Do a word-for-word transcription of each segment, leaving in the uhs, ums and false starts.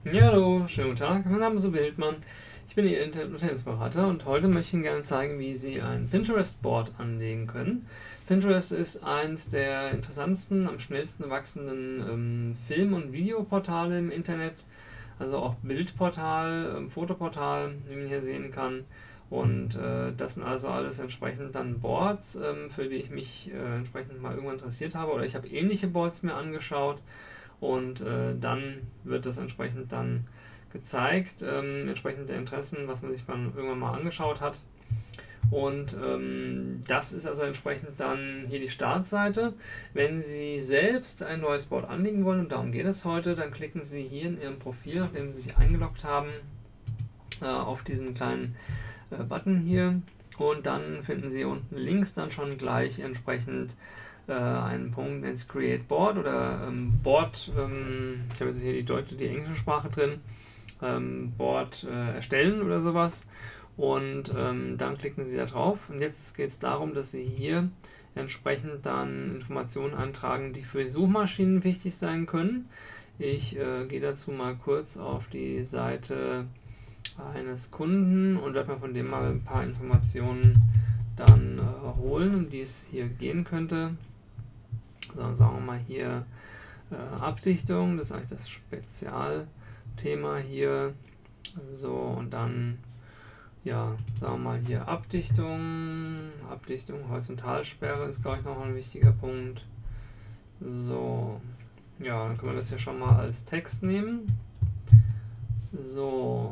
Ja, hallo, schönen guten Tag. Mein Name ist Uwe Hildmann. Ich bin Ihr Unternehmensberater und heute möchte ich Ihnen gerne zeigen, wie Sie ein Pinterest-Board anlegen können. Pinterest ist eins der interessantesten, am schnellsten wachsenden ähm, Film- und Videoportale im Internet, also auch Bildportal, ähm, Fotoportal, wie man hier sehen kann. Und äh, das sind also alles entsprechend dann Boards, ähm, für die ich mich äh, entsprechend mal irgendwann interessiert habe, oder ich habe ähnliche Boards mir angeschaut. Und äh, dann wird das entsprechend dann gezeigt, ähm, entsprechend der Interessen, was man sich dann irgendwann mal angeschaut hat. Und ähm, das ist also entsprechend dann hier die Startseite. Wenn Sie selbst ein neues Board anlegen wollen, und darum geht es heute, dann klicken Sie hier in Ihrem Profil, nachdem Sie sich eingeloggt haben, äh, auf diesen kleinen äh, Button hier. Und dann finden Sie unten links dann schon gleich entsprechend äh, einen Punkt ins Create Board oder ähm, Board, ähm, ich habe jetzt hier die deutsche, die englische Sprache drin, ähm, Board äh, erstellen oder sowas. Und ähm, dann klicken Sie da drauf. Und jetzt geht es darum, dass Sie hier entsprechend dann Informationen eintragen, die für Suchmaschinen wichtig sein können. Ich äh, gehe dazu mal kurz auf die Seite eines Kunden und werde mir von dem mal ein paar Informationen dann äh, holen, um die es hier gehen könnte. So, sagen wir mal hier äh, Abdichtung, das ist eigentlich das Spezialthema hier. So, und dann, ja, sagen wir mal hier Abdichtung, Abdichtung, Horizontalsperre ist, glaube ich, noch ein wichtiger Punkt. So, ja, dann können wir das hier schon mal als Text nehmen. So,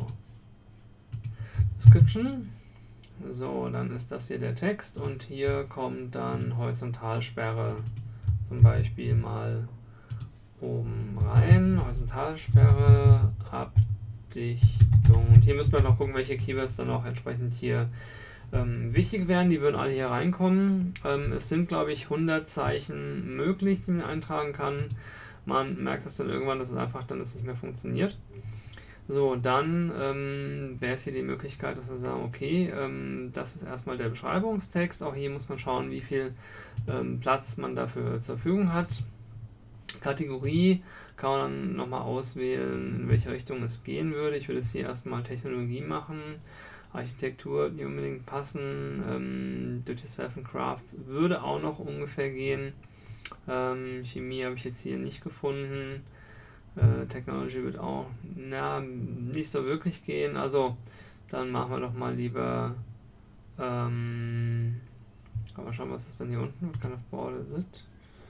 Description. So, dann ist das hier der Text und hier kommt dann Horizontalsperre zum Beispiel mal oben rein. Horizontalsperre, Abdichtung. Und hier müssen wir noch gucken, welche Keywords dann auch entsprechend hier ähm, wichtig wären. Die würden alle hier reinkommen. Ähm, es sind, glaube ich, hundert Zeichen möglich, die man eintragen kann. Man merkt das dann irgendwann, dass es einfach dann das nicht mehr funktioniert. So, dann ähm, wäre es hier die Möglichkeit, dass wir sagen, okay, ähm, das ist erstmal der Beschreibungstext. Auch hier muss man schauen, wie viel ähm, Platz man dafür zur Verfügung hat. Kategorie kann man dann nochmal auswählen, in welche Richtung es gehen würde. Ich würde es hier erstmal Technologie machen. Architektur, die unbedingt passen. Ähm, Do-it-yourself and Crafts würde auch noch ungefähr gehen. Ähm, Chemie habe ich jetzt hier nicht gefunden. Äh, Technology wird auch na, nicht so wirklich gehen. Also dann machen wir doch mal lieber. Ähm, kann man schauen, was ist denn hier unten? What kind of board is it?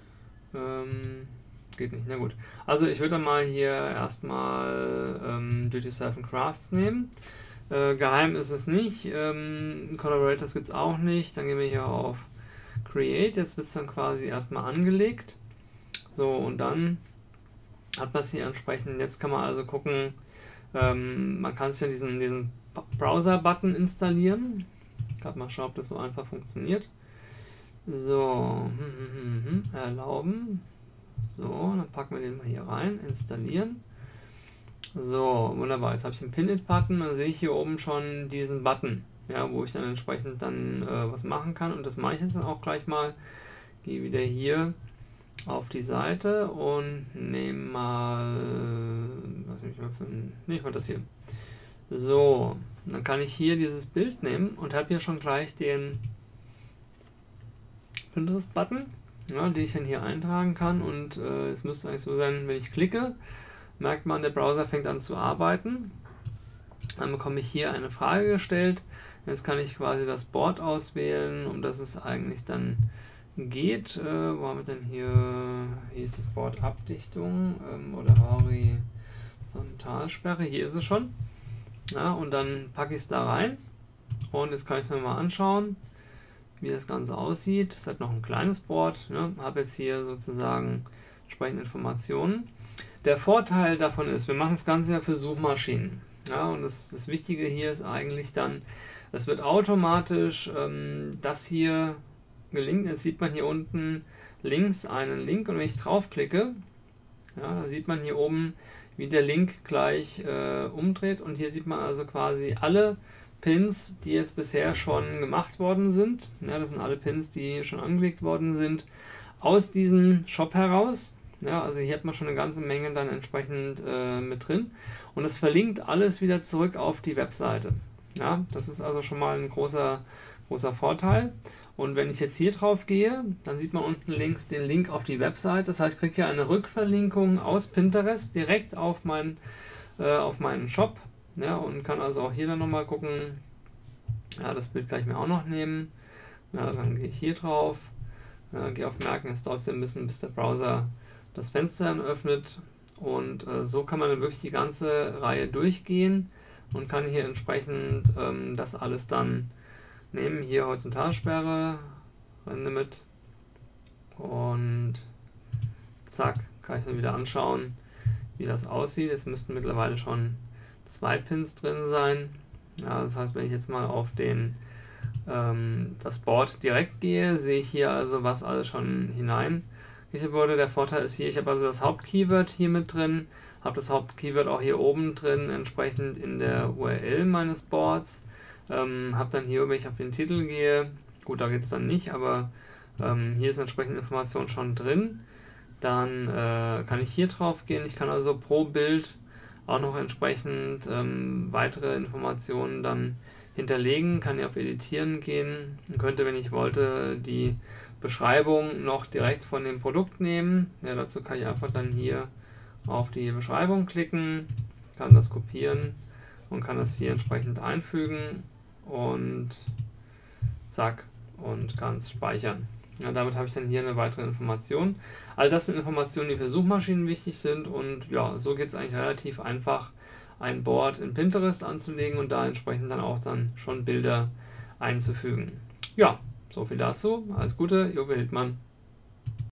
Ähm, geht nicht. Na gut. Also ich würde dann mal hier erstmal ähm, Do-it-yourself and Crafts nehmen. Äh, geheim ist es nicht. Ähm, Collaborators gibt es auch nicht. Dann gehen wir hier auf Create. Jetzt wird es dann quasi erstmal angelegt. So, und dann hat man es hier entsprechend. Jetzt kann man also gucken, ähm, man kann es ja diesen, diesen Browser-Button installieren. Gerade mal schauen, ob das so einfach funktioniert. So, hm, hm, hm, hm, erlauben. So, dann packen wir den mal hier rein, installieren. So, wunderbar. Jetzt habe ich den Pin-It-Button, dann sehe ich hier oben schon diesen Button, ja, wo ich dann entsprechend dann äh, was machen kann. Und das mache ich jetzt dann auch gleich mal. Gehe wieder hier auf die Seite und nehme mal, was nehme ich mal für ein, nehme ich mal das hier. So, dann kann ich hier dieses Bild nehmen und habe hier schon gleich den Pinterest-Button, ja, den ich dann hier eintragen kann. Und äh, es müsste eigentlich so sein, wenn ich klicke, merkt man, der Browser fängt an zu arbeiten. Dann bekomme ich hier eine Frage gestellt. Jetzt kann ich quasi das Board auswählen, um das es eigentlich dann geht. Äh, wo haben wir denn hier? Hier ist das Board Abdichtung ähm, oder Horizontalsperre. Hier ist es schon. Ja, und dann packe ich es da rein. Und jetzt kann ich es mir mal anschauen, wie das Ganze aussieht. Das ist halt noch ein kleines Board. Ne? Habe jetzt hier sozusagen entsprechende Informationen. Der Vorteil davon ist, wir machen das Ganze ja für Suchmaschinen. Ja, und das, das Wichtige hier ist eigentlich dann, es wird automatisch ähm, das hier gelinkt. Jetzt sieht man hier unten links einen Link und wenn ich draufklicke, ja, dann sieht man hier oben, wie der Link gleich äh, umdreht und hier sieht man also quasi alle Pins, die jetzt bisher schon gemacht worden sind. Ja, das sind alle Pins, die schon angelegt worden sind, aus diesem Shop heraus. Ja, also hier hat man schon eine ganze Menge dann entsprechend äh, mit drin. Und es verlinkt alles wieder zurück auf die Webseite. Ja, das ist also schon mal ein großer, großer Vorteil. Und wenn ich jetzt hier drauf gehe, dann sieht man unten links den Link auf die Webseite. Das heißt, ich kriege hier eine Rückverlinkung aus Pinterest direkt auf, mein, äh, auf meinen Shop. Ja, und kann also auch hier dann nochmal gucken. Ja, das Bild kann ich mir auch noch nehmen. Ja, dann gehe ich hier drauf. Ja, gehe auf Merken, es dauert ein bisschen, bis der Browser das Fenster dann öffnet. Und äh, so kann man dann wirklich die ganze Reihe durchgehen und kann hier entsprechend ähm, das alles dann nehmen. Hier Horizontalsperre, Rende mit und zack, kann ich dann wieder anschauen, wie das aussieht. Jetzt müssten mittlerweile schon zwei Pins drin sein. Ja, das heißt, wenn ich jetzt mal auf den ähm, das Board direkt gehe, sehe ich hier also, was alles schon hineingerichtet wurde. Der Vorteil ist hier, ich habe also das Hauptkeyword hier mit drin, habe das Hauptkeyword auch hier oben drin, entsprechend in der U R L meines Boards. Ähm, habe dann hier, wenn ich auf den Titel gehe, gut, da geht es dann nicht, aber ähm, hier ist entsprechend Information schon drin. Dann äh, kann ich hier drauf gehen. Ich kann also pro Bild auch noch entsprechend ähm, weitere Informationen dann hinterlegen, kann hier auf Editieren gehen und könnte, wenn ich wollte, die Beschreibung noch direkt von dem Produkt nehmen. Ja, dazu kann ich einfach dann hier auf die Beschreibung klicken, kann das kopieren und kann das hier entsprechend einfügen und zack, und kann es speichern. Ja, damit habe ich dann hier eine weitere Information. All das sind Informationen, die für Suchmaschinen wichtig sind, und ja, so geht es eigentlich relativ einfach, ein Board in Pinterest anzulegen und da entsprechend dann auch dann schon Bilder einzufügen. Ja, so viel dazu. Alles Gute, Jove Hildmann.